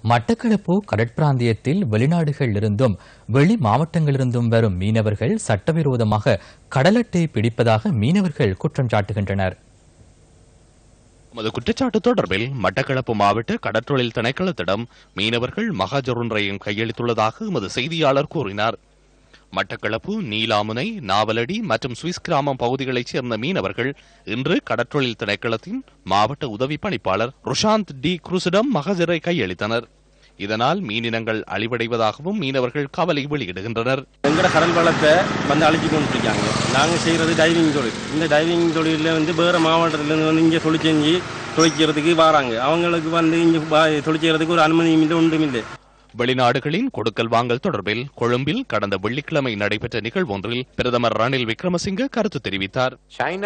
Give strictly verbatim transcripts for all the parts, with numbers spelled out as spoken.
மட்டக்களப்பு கடற்பிராந்தியத்தில் வெளிநாடுகளிலிருந்தும் வெளி மாவட்டங்களிலிருந்தும் வரும் மீனவர்கள் சட்டவிரோதமாக கடல் அட்டை பிடிப்பதாக மீனவர்கள் குற்றம் சாட்டுகின்றனர். தமது குற்றச்சாட்டு தொடர்பில் மட்டக்களப்பு மாவட்ட கடற்றொழில் திணைக்களத்திடம் மீனவர்கள் மகாஜரொன்றையும் கையளித்துள்ளதாக எமது செய்தியாளர் கூறினார். மட்டக்களப்பு, நீலாமுனை, நாவலடி மற்றும் சுவிஸ் கிராமம் பகுதிகளைச் சேர்ந்த மீனவர்கள் இன்று கடற்றொழில் திணைக்களத்தின் மாவட்ட உதவி பணிப்பாளர் ருஷாந்த் டி குருசிடம் மகஜரை கையளித்தனர். இதனால் மீனினங்கள் அழிவடைவதாகவும் மீனவர்கள் கவலை வெளியிடுகின்றனர். எங்கட கடல் வளத்தை வந்து அழிச்சு கொண்டிருக்காங்க. நாங்கள் செய்யறது டைவிங் தொழில். இந்த டைவிங் தொழிலில் வந்து வேறு மாவட்டத்திலேருந்து வந்து இங்கே தொழில் செஞ்சு தொழிற்கிறதுக்கு வராங்க. அவங்களுக்கு வந்து இங்கே தொழில் செய்யறதுக்கு ஒரு அனுமதியும் இல்லை, ஒன்றும் இல்லை. வெளிநாடுகளின் கொடுக்கல் வாங்கல் தொடர்பில் கொழும்பில் கடந்த வெள்ளிக்கிழமை நடைபெற்ற நிகழ்வொன்றில் பிரதமர் ரணில் விக்ரமசிங்கே கருத்து தெரிவித்தார்.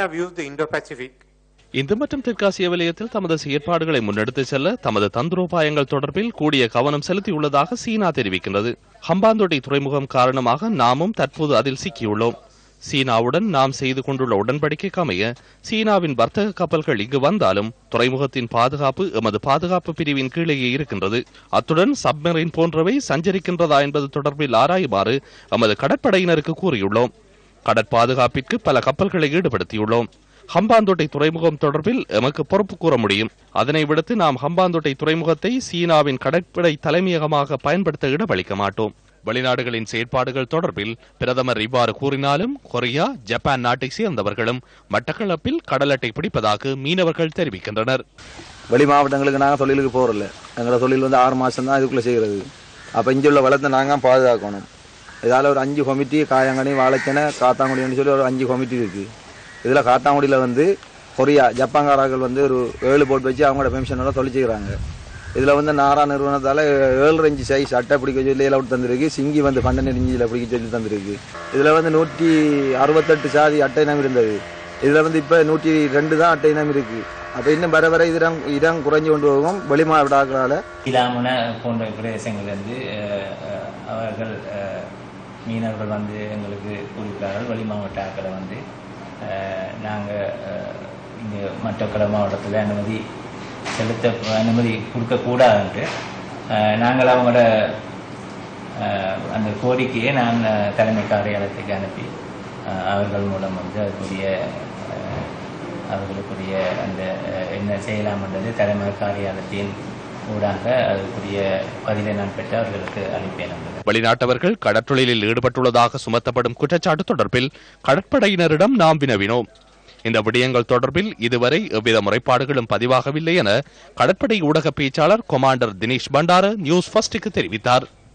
இந்து மற்றும் தெற்காசிய வலயத்தில் தமது செயற்பாடுகளை முன்னெடுத்துச் செல்ல தமது தந்திரோபாயங்கள் தொடர்பில் கூடிய கவனம் செலுத்தியுள்ளதாக சீனா தெரிவிக்கின்றது. ஹம்பாந்தோட்டை துறைமுகம் காரணமாக நாமும் தற்போது அதில் சிக்கியுள்ளோம். சீனாவுடன் நாம் செய்து கொண்டுள்ள உடன்படிக்கைக்கு அமைய சீனாவின் வர்த்தக கப்பல்கள் இங்கு வந்தாலும் துறைமுகத்தின் பாதுகாப்பு எமது பாதுகாப்பு பிரிவின் கீழேயே இருக்கின்றது. அத்துடன் சப்மரீன் போன்றவை சஞ்சரிக்கின்றதா என்பது தொடர்பில் ஆராயுமாறு எமது கடற்படையினருக்கு கூறியுள்ளோம். கடற்பாதுகாப்பிற்கு பல கப்பல்களை ஈடுபடுத்தியுள்ளோம். ஹம்பாந்தோட்டை துறைமுகம் தொடர்பில் எமக்கு பொறுப்பு கூற முடியும். அதனை விடுத்து நாம் ஹம்பாந்தோட்டை துறைமுகத்தை சீனாவின் கடற்படை தலைமையகமாக பயன்படுத்த இடமளிக்க மாட்டோம். வெளிநாடுகளின் செயற்பாடுகள் தொடர்பில் பிரதமர் இவ்வாறு கூறினாலும் கொரியா, ஜப்பான் நாட்டை சேர்ந்தவர்களும் மட்டக்களப்பில் கடல் அட்டை பிடிப்பதாக மீனவர்கள் தெரிவிக்கின்றனர். வெளி மாவட்டங்களுக்கு நாங்கள் தொழிலுக்கு போறல. எங்களோட தொழில் வந்து ஆறு மாசம் தான் இதுக்குள்ள செய்கிறது. அப்ப இங்க உள்ள வளத்தை நாங்கள் பாதுகாக்கணும். இதால ஒரு அஞ்சு கமிட்டி, காயங்கனி, வாழைச்சனை, காத்தாங்குடின்னு சொல்லி ஒரு அஞ்சு கமிட்டி இருக்கு. இதுல காத்தாங்குடியில வந்து கொரியா, ஜப்பான்காரர்கள் வந்து ஒரு ஏழு போட் வச்சு அவங்களோட பென்ஷனோட தொழில் செய்கிறாங்க. இதுல வந்து நாரா நிறுவனத்தால ஏழு இன்ச்சு சைஸ் அட்டை பிடிக்க சொல்லி அவுட் தந்திருக்கு. சிங்கி வந்து பன்னெண்டு இஞ்சில பிடிக்க சொல்லி தந்திருக்கு. இதுல வந்து நூற்றி அறுபத்தெட்டு சாதி அட்டை இனம் இருந்தது. இதுல வந்து இப்ப நூற்றி ரெண்டு தான் அட்டை இனம் இருக்கு. அப்ப இன்னும் வர வர இடம் இடம் குறைஞ்சு கொண்டு போகும். வெளிமா விடாக்களால இலாமுன போன்ற பிரதேசங்கள் வந்து அவர்கள் மீனவர்கள் வந்து எங்களுக்கு குறிப்பிட்டார்கள். வெளி மாவட்ட ஆக்களை வந்து நாங்கள் இங்கே மட்டக்களப்பு மாவட்டத்தில் அனுமதி செலுத்த அனுமதி கொடுக்கக்கூடாதுன்ட்டு நாங்கள் அவங்களோட அந்த கோரிக்கையை நான் தலைமை காரியாலயத்துக்கு அனுப்பி அவர்கள் மூலம் வந்து அதுக்குரிய அவர்களுக்குரிய அந்த என்ன செய்யலாம்ன்றது தலைமை காரியாலயத்தின் ஊடாக அதுக்குரிய பதிலை நான் பெற்று அவர்களுக்கு அளிப்பேன். வெளிநாட்டவர்கள் கடற்றொழிலில் ஈடுபட்டுள்ளதாக சுமத்தப்படும் குற்றச்சாட்டு தொடர்பில் கடற்படையினரிடம் நாம் வினவினோம். இந்த விடயங்கள் தொடர்பில் இதுவரை எவ்வித முறைப்பாடுகளும் பதிவாகவில்லை என கடற்படை ஊடக பேச்சாளர் கொமாண்டர் தினேஷ் பண்டார நியூஸ் ஃபர்ஸ்டுக்கு தெரிவித்தார்.